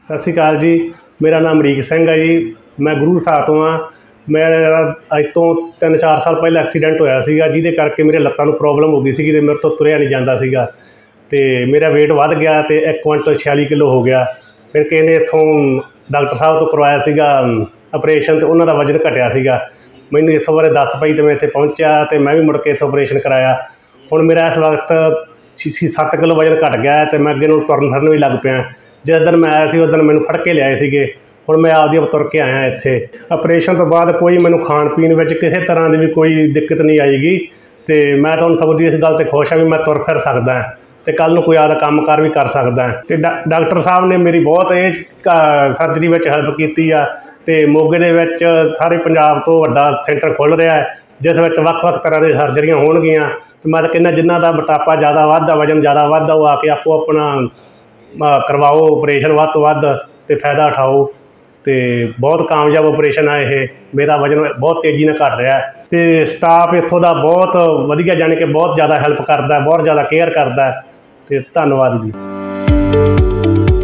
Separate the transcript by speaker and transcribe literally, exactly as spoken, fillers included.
Speaker 1: सत श्री अकाल जी। मेरा नाम अमरीक सिंह है जी। मैं गुरु साह तो हाँ। मेरा अज तो तीन चार साल पहले एक्सीडेंट होया सीगा जिहदे करके मेरे लत्तां नूं प्रॉब्लम हो गई सी ते मेरे तो तुरिया नहीं जाता सीगा ते मेरा वेट वध गया तो एक क्विंटल छियाली किलो हो गया। फिर किसी ने इत्थों डॉक्टर साहब तो करवाया सीगा ऑपरेशन तो उन्हों का वजन घटिया सीगा। मैनूं इत्थों बारे दस पई तो मैं इत्थे पहुँचा तो मैं भी मुड़ के इत्थों ऑपरेशन कराया। हुण मेरा इस वक्त छे सत्त किलो वजन घट गया तो मैं अगे नालों तुरन फिरन भी लग पिया। जिस दिन मैं आया सी उस दिन मैनूं फड़ के लियाए सीगे। हुण मैं आपदी तुर के आया इत्थे। ऑपरेशन तो बाद कोई मैनूं खाण पीण विच किसी तरह की भी कोई दिक्कत नहीं आएगी तो मैं तुहानूं सगों इस गल ते खुश हाँ भी मैं तुर फिर सकदा तो कल नूं कोई आपदा काम कार भी कर सकदा। तो डा डॉक्टर साहब ने मेरी बहुत ये सर्जरी में हैल्प की आ ते मोगे दे विच सारे पंजाब तो वड्डा सेंटर खुल रहा है जिस विच वख-वख तरह की सर्जरियां होणगियां। तो मैं तो कहना जिन्हां दा मोटापा ज़्यादा वधदा वजन ज़्यादा वधदा वो आके आपो अपना करवाओ ऑपरेशन वध तो वध ते फायदा उठाओ। तो बहुत कामयाब ऑपरेशन है ये। मेरा वजन बहुत तेज़ी नाल घट रहा है तो स्टाफ इत्थों का बहुत वधिया जाने कि बहुत ज़्यादा हैल्प करता, बहुत ज़्यादा केयर करता। तो धन्नवाद जी।